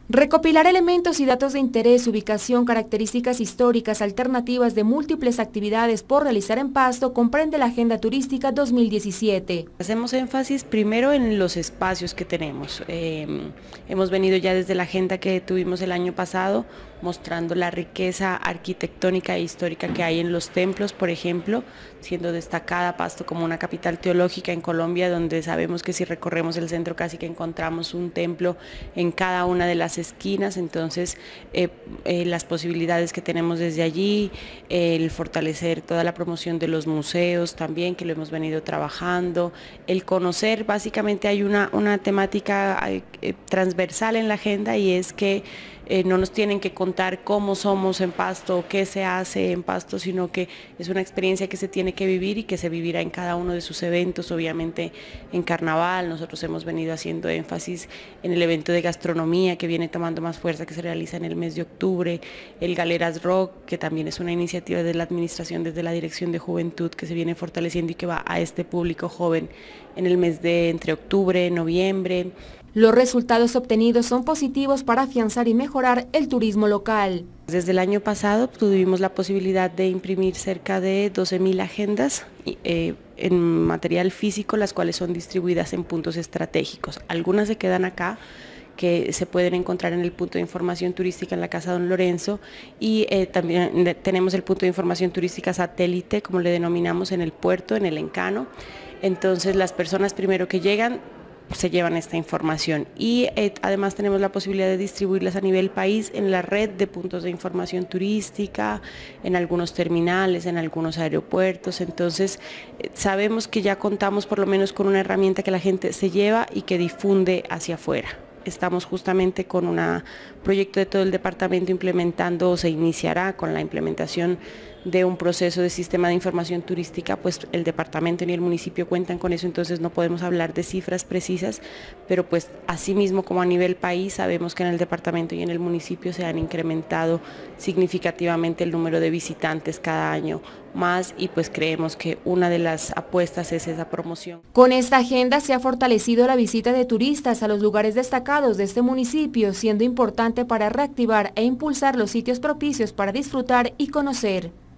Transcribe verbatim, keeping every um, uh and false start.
Recopilar elementos y datos de interés, ubicación, características históricas, alternativas de múltiples actividades por realizar en Pasto comprende la Agenda Turística dos mil diecisiete. Hacemos énfasis primero en los espacios que tenemos. Eh, hemos venido ya desde la agenda que tuvimos el año pasado mostrando la riqueza arquitectónica e histórica que hay en los templos, por ejemplo, siendo destacada Pasto como una capital teológica en Colombia, donde sabemos que si recorremos el centro casi que encontramos un templo en cada una de las esquinas. Entonces eh, eh, las posibilidades que tenemos desde allí, eh, el fortalecer toda la promoción de los museos también, que lo hemos venido trabajando, el conocer, básicamente hay una, una temática eh, transversal en la agenda, y es que Eh, no nos tienen que contar cómo somos en Pasto, qué se hace en Pasto, sino que es una experiencia que se tiene que vivir y que se vivirá en cada uno de sus eventos. Obviamente en Carnaval nosotros hemos venido haciendo énfasis en el evento de gastronomía que viene tomando más fuerza, que se realiza en el mes de octubre, el Galeras Rock, que también es una iniciativa de la administración desde la Dirección de Juventud que se viene fortaleciendo y que va a este público joven en el mes de entre octubre y noviembre. Los resultados obtenidos son positivos para afianzar y mejorar el turismo local. Desde el año pasado tuvimos la posibilidad de imprimir cerca de doce mil agendas eh, en material físico, las cuales son distribuidas en puntos estratégicos. Algunas se quedan acá, que se pueden encontrar en el punto de información turística en la Casa Don Lorenzo, y eh, también tenemos el punto de información turística satélite, como le denominamos, en el puerto, en el Encano. Entonces las personas primero que llegan se llevan esta información, y eh, además tenemos la posibilidad de distribuirlas a nivel país en la red de puntos de información turística, en algunos terminales, en algunos aeropuertos. Entonces eh, sabemos que ya contamos por lo menos con una herramienta que la gente se lleva y que difunde hacia afuera. Estamos justamente con un proyecto de todo el departamento implementando, o se iniciará con la implementación de un proceso de sistema de información turística. Pues el departamento ni el municipio cuentan con eso, entonces no podemos hablar de cifras precisas, pero pues asimismo como a nivel país sabemos que en el departamento y en el municipio se han incrementado significativamente el número de visitantes cada año más, y pues creemos que una de las apuestas es esa promoción. Con esta agenda se ha fortalecido la visita de turistas a los lugares destacados de este municipio, siendo importante para reactivar e impulsar los sitios propicios para disfrutar y conocer.